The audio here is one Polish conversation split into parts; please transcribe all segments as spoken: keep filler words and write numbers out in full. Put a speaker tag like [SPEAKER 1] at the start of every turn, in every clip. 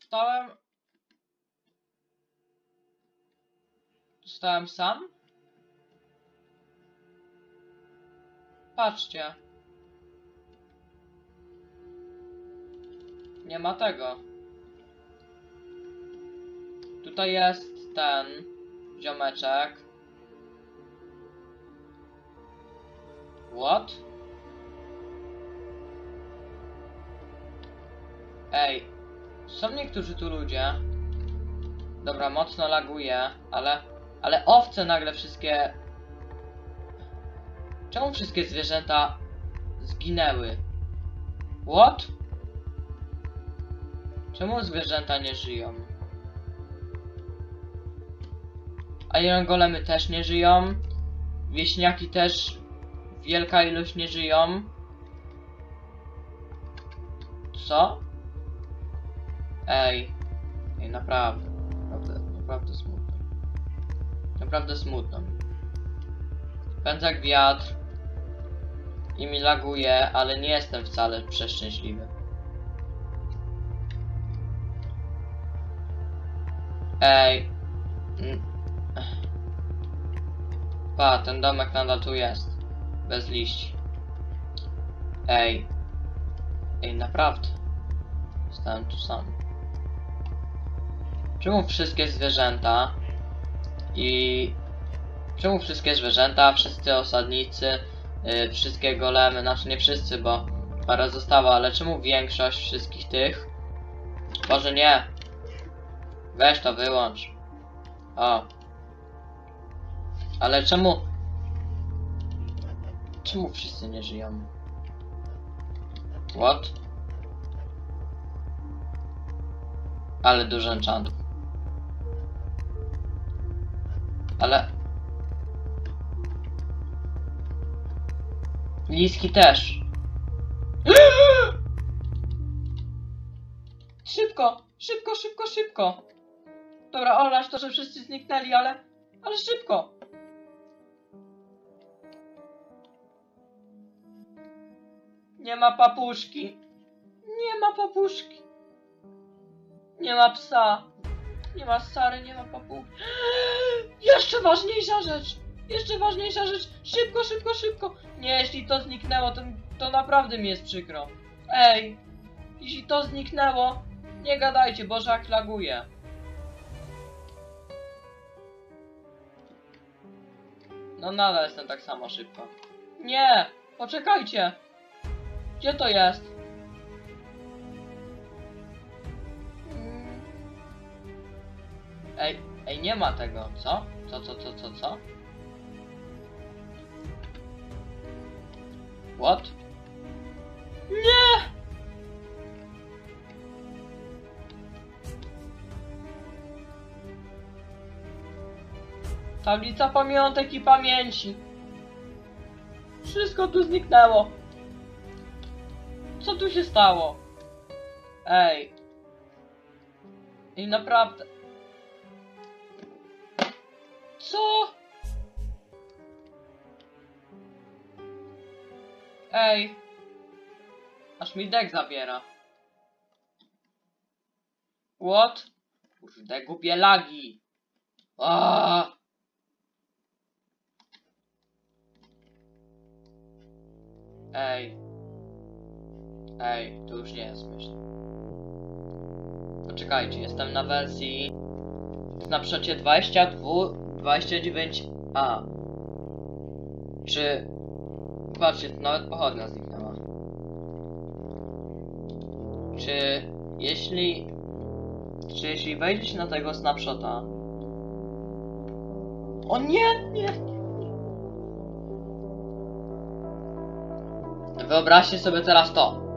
[SPEAKER 1] Zostałem... Zostałem sam? Patrzcie. Nie ma tego. Tutaj jest ten ziomeczek. What? Ej, są niektórzy tu ludzie. Dobra, mocno laguje, ale... Ale owce nagle wszystkie... Czemu wszystkie zwierzęta zginęły? What? Czemu zwierzęta nie żyją? Iron golemy też nie żyją. Wieśniaki też... Wielka ilość nie żyją. Co? Ej. Ej, naprawdę. Naprawdę, naprawdę smutno. Naprawdę smutno. Pędza jak wiatr. I mi laguje, ale nie jestem wcale przeszczęśliwy. Ej. Pa, ten domek nadal tu jest. Bez liści. Ej. Ej, naprawdę. Stałem tu sam. Czemu wszystkie zwierzęta i... Czemu wszystkie zwierzęta, wszyscy osadnicy, yy, wszystkie golemy, znaczy nie wszyscy, bo parę zostało, ale czemu większość wszystkich tych? Boże nie. Weź to wyłącz. O. Ale czemu... Czemu wszyscy nie żyją? What? Ale dużo enchantów. Ale... Liski też. Szybko! Szybko, szybko, szybko! Dobra, olać to, że wszyscy zniknęli, ale... Ale szybko! Nie ma papuszki. Nie ma papuszki. Nie ma psa. Nie ma Sary, nie ma papugi. Jeszcze ważniejsza rzecz. Jeszcze ważniejsza rzecz. Szybko, szybko, szybko. Nie, jeśli to zniknęło, to, to naprawdę mi jest przykro. Ej. Jeśli to zniknęło, nie gadajcie, Boże, jak laguje. No nadal jestem tak samo szybko. Nie! Poczekajcie! Gdzie to jest? Ej, ej, nie ma tego, co? Co, co, co, co, co? What? Nie! Tablica pamiątek i pamięci. Wszystko tu zniknęło. Co tu się stało? Ej. I naprawdę... Co? Ej. Aż mi dek zabiera. What? Kurde, głupie lagi. Aaaa. Ej. Ej, to już nie jest śmieszne. Poczekajcie, jestem na wersji... Na przecie dwadzieścia dwa, dwadzieścia dziewięć A. Czy... Patrzcie, nawet pochodnia zniknęła. Czy... Jeśli... Czy jeśli wejdziecie na tego snapshota... O nie, nie! Wyobraźcie sobie teraz to.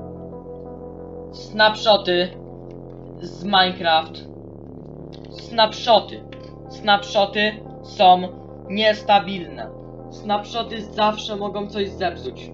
[SPEAKER 1] Snapshoty z Minecraft. Snapshoty. Snapshoty są niestabilne. Snapshoty zawsze mogą coś zepsuć.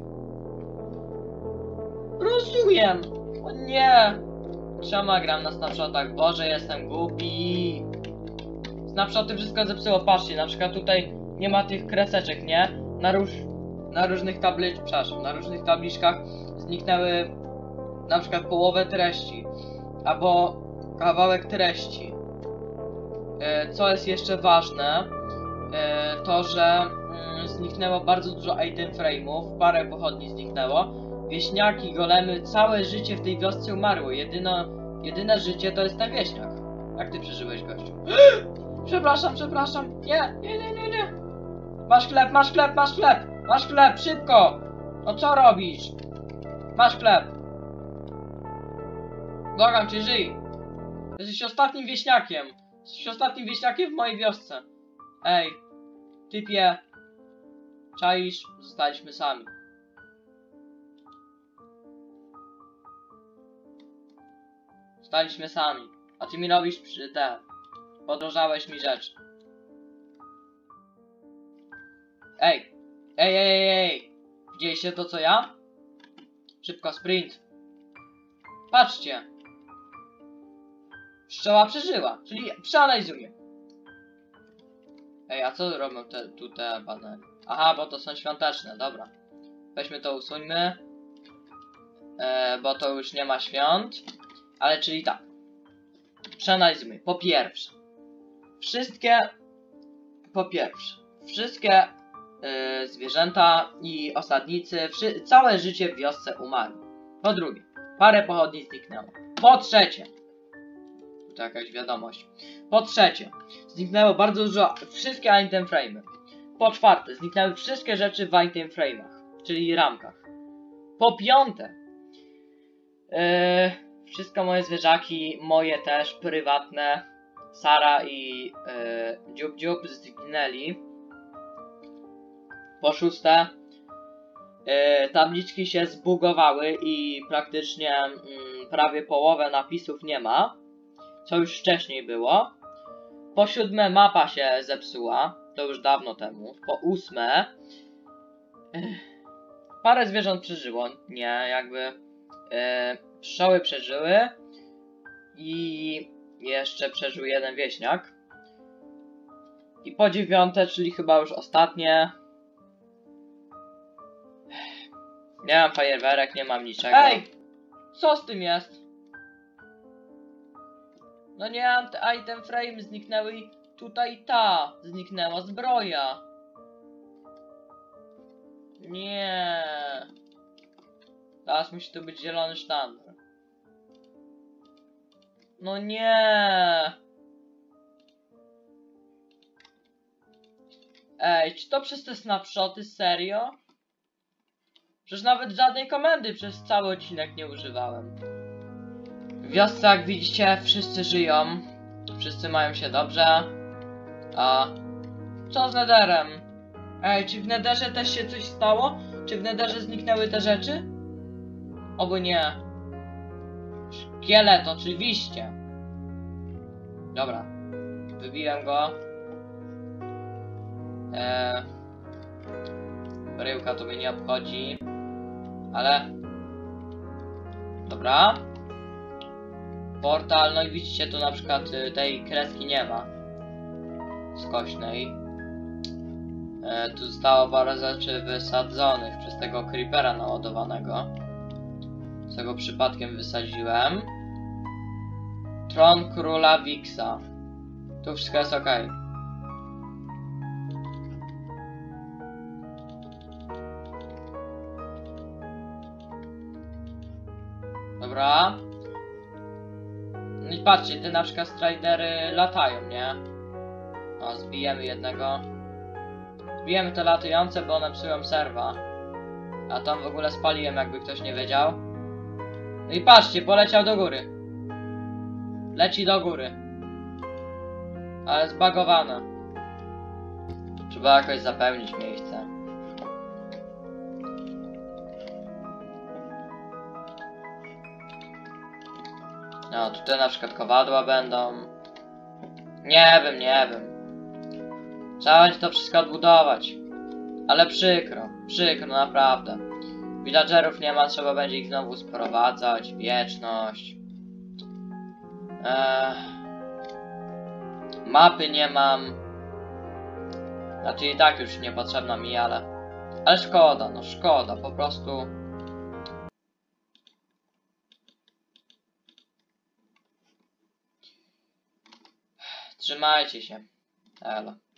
[SPEAKER 1] Rozumiem. O nie. Czemu gram na snapshotach? Boże, jestem głupi. Snapshoty wszystko zepsuło. Patrzcie, na przykład tutaj nie ma tych kreseczek, nie? Na róż... Na różnych tablic... Przepraszam, na różnych tabliczkach zniknęły na przykład połowę treści. Albo kawałek treści. E, co jest jeszcze ważne, e, to że mm, zniknęło bardzo dużo item frame'ów, parę pochodni zniknęło. Wieśniaki, golemy, całe życie w tej wiosce umarło. Jedyno, jedyne życie to jest ten wieśniak. Jak ty przeżyłeś, gościu? Przepraszam, przepraszam. Nie, nie, nie, nie, nie. Masz chleb, masz chleb, masz chleb. Masz chleb, szybko. No co robisz? Masz chleb. Błagam cię, żyj. Jesteś ostatnim wieśniakiem. Jesteś ostatnim wieśniakiem w mojej wiosce. Ej, typie. Czaisz? Zostaliśmy sami. Zostaliśmy sami. A ty mi robisz przy te. Podrożałeś mi rzecz. Ej. Ej, ej, ej, ej. Widzieliście to co ja? Szybko, sprint. Patrzcie. Pszczoła przeżyła, czyli przeanalizuję. Ej, a co robią te, tu te panele? Aha, bo to są świąteczne, dobra. Weźmy to, usuńmy. E, bo to już nie ma świąt. Ale czyli tak. Przeanalizujmy. Po pierwsze. Wszystkie... Po pierwsze. Wszystkie y, zwierzęta i osadnicy, wszy, całe życie w wiosce umarły. Po drugie. Parę pochodni zniknęło. Po trzecie. To jakaś wiadomość. Po trzecie. Zniknęło bardzo dużo... Wszystkie item frame'y. Po czwarte. Zniknęły wszystkie rzeczy w item frame'ach. Czyli ramkach. Po piąte. Yy, wszystko moje zwierzaki, moje też, prywatne, Sara i yy, Dziób Dziób zginęli. Po szóste, yy, tabliczki się zbugowały i praktycznie yy, prawie połowę napisów nie ma, co już wcześniej było. Po siódme, mapa się zepsuła, to już dawno temu. Po ósme, yy, parę zwierząt przeżyło, nie, jakby yy, pszczoły przeżyły i jeszcze przeżył jeden wieśniak. I po dziewiąte, czyli chyba już ostatnie, nie mam fajerwerek, nie mam niczego. Ej! Co z tym jest? No nie mam te item frame, zniknęły i tutaj ta zniknęła zbroja. Nie. Teraz musi to być zielony sztandar. No nie. Ej, czy to przez te snapshoty? Serio? Przecież nawet żadnej komendy przez cały odcinek nie używałem. W wiosce, jak widzicie, wszyscy żyją. Wszyscy mają się dobrze. A co z Netherem? Ej, czy w Netherze też się coś stało? Czy w Netherze zniknęły te rzeczy? Oby nie. Szkielet, oczywiście. Dobra. Wybiłem go. Eee, bryłka to mnie nie obchodzi. Ale... Dobra. Portal, no i widzicie, tu na przykład tej kreski nie ma. Skośnej. E, tu zostało parę rzeczy wysadzonych przez tego creepera naładowanego. Co go przypadkiem wysadziłem. Tron króla Wixa. Tu wszystko jest ok. Dobra. No i patrzcie, te na przykład stridery latają, nie? O, zbijemy jednego. Zbijemy te latające, bo one psują serwa. A tam w ogóle spaliłem, jakby ktoś nie wiedział. No i patrzcie, poleciał do góry. Leci do góry. Ale zbagowane. Trzeba jakoś zapełnić miejsce. No, tutaj na przykład kowadła będą. Nie wiem, nie wiem. Trzeba będzie to wszystko odbudować. Ale przykro, przykro, naprawdę. Villagerów nie ma, trzeba będzie ich znowu sprowadzać. Wieczność. Eee... Mapy nie mam. Znaczy i tak już niepotrzebna mi, ale... Ale szkoda, no szkoda, po prostu... Trzymajcie się. Elo.